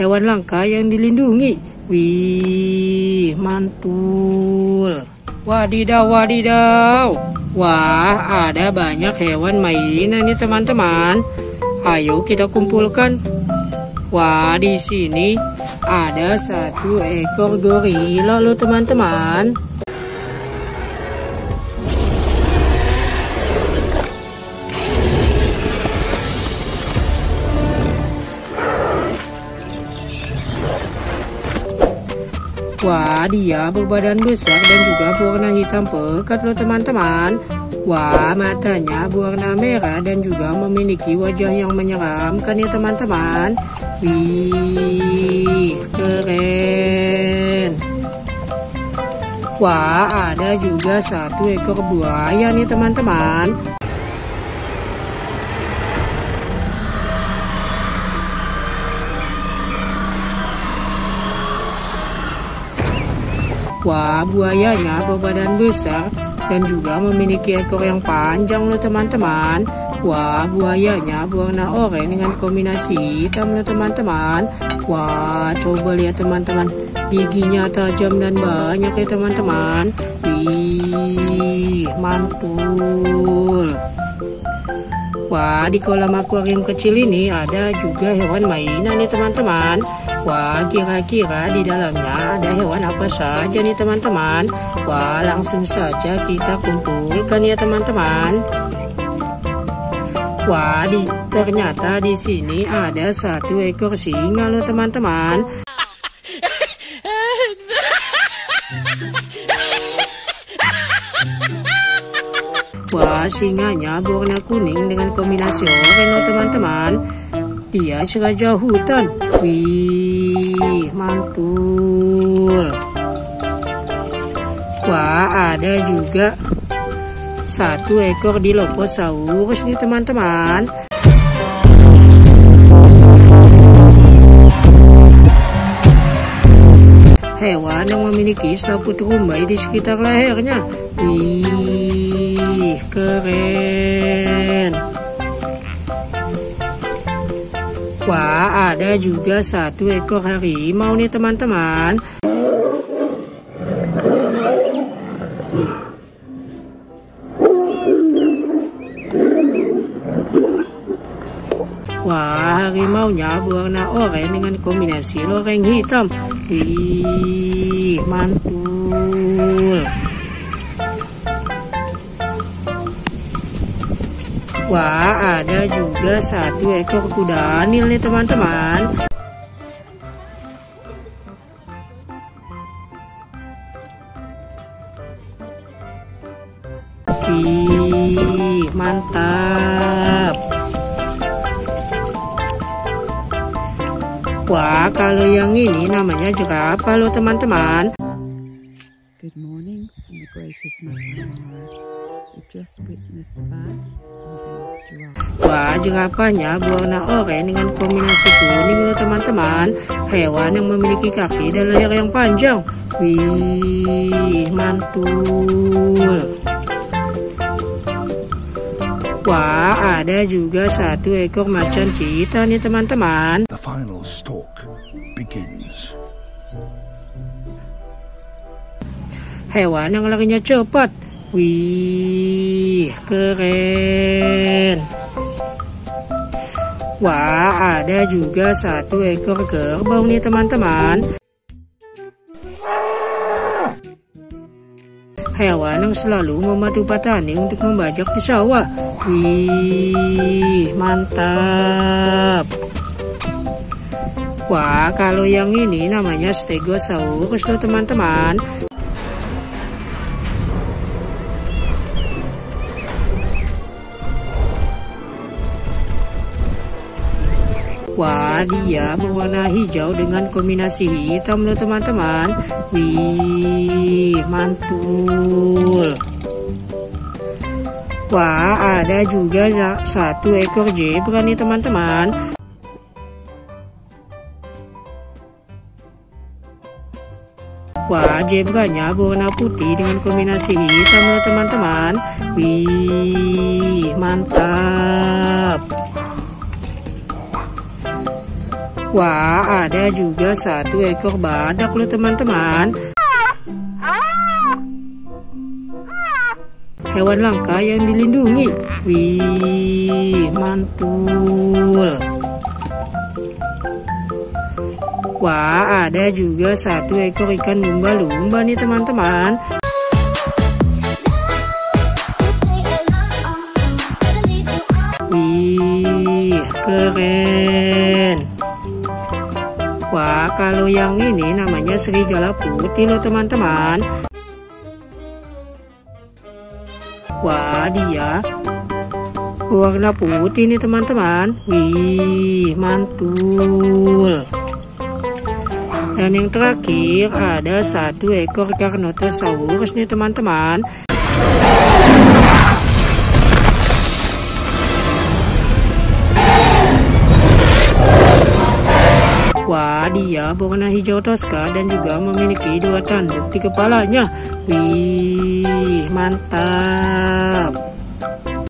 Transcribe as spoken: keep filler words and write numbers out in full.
hewan langka yang dilindungi. Wih, mantul. Wadidaw, wadidaw. Wah, ada banyak hewan mainan nih teman-teman. Ayo kita kumpulkan. Wah, di sini ada satu ekor gorila loh teman-teman. Wah, dia berbadan besar dan juga berwarna hitam pekat loh teman-teman. Wah, matanya berwarna merah dan juga memiliki wajah yang menyeramkan ya teman-teman. Wih, keren. Wah, ada juga satu ekor buaya nih teman-teman. Wah, buayanya berbadan besar dan juga memiliki ekor yang panjang loh teman-teman. Wah, buayanya berwarna oranye dengan kombinasi hitam loh teman-teman. Wah, coba lihat teman-teman, giginya tajam dan banyak ya teman-teman. Wih, mantul. Wah, di kolam akuarium kecil ini ada juga hewan mainan nih teman-teman. Wah, kira-kira di dalamnya ada hewan apa saja nih teman-teman? Wah, langsung saja kita kumpulkan ya teman-teman. Wah, di, ternyata di sini ada satu ekor singa loh teman-teman. Wah, singanya berwarna kuning dengan kombinasi oranye loh teman-teman. Dia raja hutan. Wih, mantul. Wah, ada juga satu ekor Dilophosaurus nih teman-teman. Hewan yang memiliki selaput rumbai di sekitar lehernya. Wih, keren. Wah, ada juga satu ekor harimau nih teman-teman. Wah, harimaunya berwarna oranye dengan kombinasi loreng hitam. Wih, mantul. Wah, ada juga satu ekor kuda nil nih teman-teman. Wih, mantap. Wah, kalau yang ini namanya jerapah loh teman-teman. Good morning from the greatest Masai. We've just witnessed the birth of a giraffe. Wah, jerapahnya berwarna oranye dengan kombinasi kuning loh teman-teman. Hewan yang memiliki kaki dan leher yang panjang. Wih, mantul. Wah, ada juga satu ekor macan cita nih teman-teman. The final stalk begins. Hewan yang larinya cepat. Wih, keren. Wah, ada juga satu ekor kerbau nih teman-teman. Hewan yang selalu memadu petani untuk membajak di sawah. Wih, mantap. Wah, kalau yang ini namanya Stegosaurus loh teman-teman. Wah, dia berwarna hijau dengan kombinasi hitam loh teman-teman. Wih, mantul. Wah, ada juga satu ekor zebra nih teman-teman. Wah, zebranya berwarna putih dengan kombinasi hitam loh teman-teman. Wih, mantap. Wah, ada juga satu ekor badak loh teman-teman. Hewan langka yang dilindungi. Wih, mantul. Wah, ada juga satu ekor ikan lumba-lumba nih teman-teman. Wih, keren. Wah, kalau yang ini namanya serigala putih loh teman-teman. Wah, dia warna putih nih teman-teman. Wih, mantul. Dan yang terakhir ada satu ekor Carnotaurus nih teman-teman. Wah, dia berwarna hijau toska dan juga memiliki dua tanduk di kepalanya. Wih, mantap.